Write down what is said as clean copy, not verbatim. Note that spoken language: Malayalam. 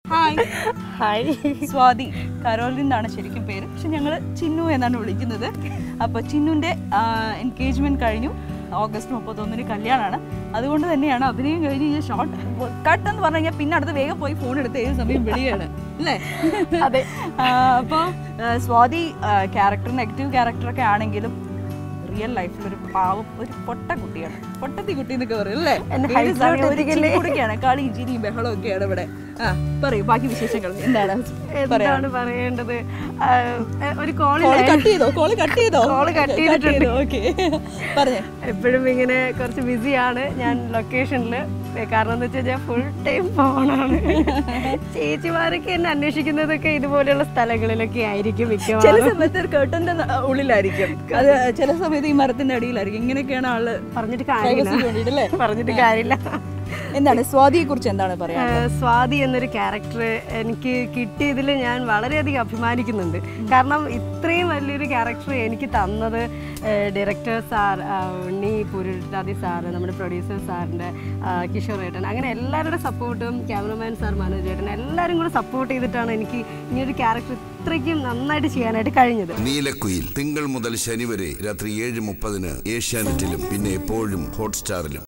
ഹായ് ഹായ് സ്വാതി കരോലിൻ എന്നാണ് ശരിക്കും പേര്, പക്ഷെ ഞങ്ങൾ ചിന്നു എന്നാണ് വിളിക്കുന്നത്. അപ്പോൾ ചിന്നുവിൻ്റെ എൻഗേജ്മെൻറ്റ് കഴിഞ്ഞു, ഓഗസ്റ്റ് 31 കല്യാണമാണ്. അതുകൊണ്ട് തന്നെയാണ് അഭിനയം കഴിഞ്ഞ് ഈ ഷോർട്ട് കട്ട് എന്ന് പറഞ്ഞു കഴിഞ്ഞാൽ പിന്നെ അടുത്ത് വേഗം പോയി ഫോൺ എടുത്ത് ഏത് സമയം വിളിയാണ് അല്ലേ? അതെ. അപ്പോൾ സ്വാതി ക്യാരക്ടർ നെഗറ്റീവ് ക്യാരക്ടറൊക്കെ ആണെങ്കിലും റിയൽ ലൈഫിൽ ഒരു പാവം ഒരു പൊട്ട കുട്ടിയാണ്, പൊട്ടത്തി കുട്ടി എന്നൊക്കെ പറയും അല്ലേ? കുട്ടിയാണ്, കളിയും ചിരിയും ബഹളവും ഒക്കെയാണ് ഇവിടെ. പറയൂ ബാക്കി വിശേഷങ്ങൾ എന്താണ് പറയേണ്ടത്? ഒരു കോള് കട്ട് ചെയ്തോ? എപ്പോഴും ഇങ്ങനെ കുറച്ച് ബിസിയാണ് ഞാൻ ലൊക്കേഷനിൽ. കാരണം എന്താ വെച്ചാൽ ഞാൻ ഫുൾ ടൈം ഫോണാണ്. ചേച്ചിമാരൊക്കെ എന്നെ അന്വേഷിക്കുന്നതൊക്കെ ഇതുപോലെയുള്ള സ്ഥലങ്ങളിലൊക്കെ ആയിരിക്കും മിക്കവാറും. ചില സമയത്ത് കേട്ടന്റെ ഉള്ളിലായിരിക്കും, അത് ചില സമയത്ത് ഈ മരത്തിന്റെ അടിയിലായിരിക്കും. ഇങ്ങനെയൊക്കെയാണ് ആള്. പറഞ്ഞിട്ട് കാര്യമില്ല. എന്താണ് സ്വാതിയെ കുറിച്ച് എന്താണ് പറയാ? സ്വാതി എന്നൊരു ക്യാരക്ടർ എനിക്ക് കിട്ടിയതിൽ ഞാൻ വളരെയധികം അഭിമാനിക്കുന്നുണ്ട്. കാരണം ഇത്രയും വലിയൊരു ക്യാരക്ടർ എനിക്ക് തന്നത് ഡയറക്ടർ സാർ, ഉണ്ണി പുരുഷാദി സാറ്, നമ്മുടെ പ്രൊഡ്യൂസർ സാറിൻ്റെ കിഷോർ ഏട്ടൻ, അങ്ങനെ എല്ലാവരുടെ സപ്പോർട്ടും ക്യാമറമാൻ സാർ, മനോജ് ഏട്ടൻ, എല്ലാവരും കൂടെ സപ്പോർട്ട് ചെയ്തിട്ടാണ് എനിക്ക് ഇനിയൊരു ക്യാരക്ടർ ഇത്രയ്ക്കും നന്നായിട്ട് ചെയ്യാനായിട്ട് കഴിഞ്ഞത്. നീലക്കുയിൽ തിങ്കൾ മുതൽ ശനി വരെ രാത്രി 7:30 ഏഷ്യാനെറ്റിലും പിന്നെ എപ്പോഴും ഹോട്ട്സ്റ്റാറിലും.